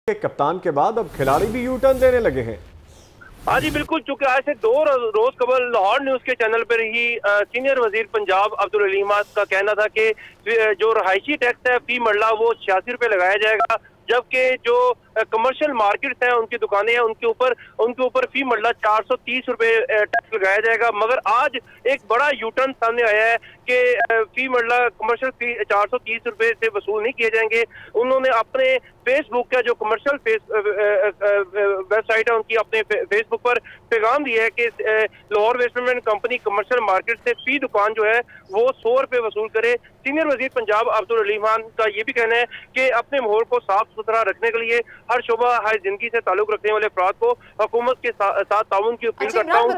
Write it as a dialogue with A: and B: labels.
A: कप्तान के बाद अब खिलाड़ी भी यू टर्न लेने लगे हैं।
B: हाँ जी बिल्कुल, चूंकि आज से 2 रोज कबल लाहौर न्यूज के चैनल पर ही सीनियर वजीर पंजाब अब्दुल अलीम का कहना था कि जो रहायशी टैक्स है फी मरला वो 86 रुपये लगाया जाएगा, जबकि जो कमर्शियल मार्केट्स हैं उनकी दुकानें हैं उनके ऊपर फी मरला 430 रुपये टैक्स लगाया जाएगा। मगर आज एक बड़ा यूटर्न सामने आया है कि फी मरला कमर्शियल फी 430 रुपये से वसूल नहीं किए जाएंगे। उन्होंने अपने फेसबुक का जो कमर्शियल वेबसाइट है उनकी अपने फेसबुक पर पैगाम दिया है कि Lahore waste management company commercial market से फी दुकान जो है वो 100 रुपये वसूल करे। सीनियर वजीर पंजाब अब्दुल अलीम का ये भी कहना है कि अपने माहौल को साफ सुथरा रखने के लिए हर शोबा हर जिंदगी से ताल्लुक रखने वाले अफराद को हुकूमत के साथ ताउन की अपील करता हूँ।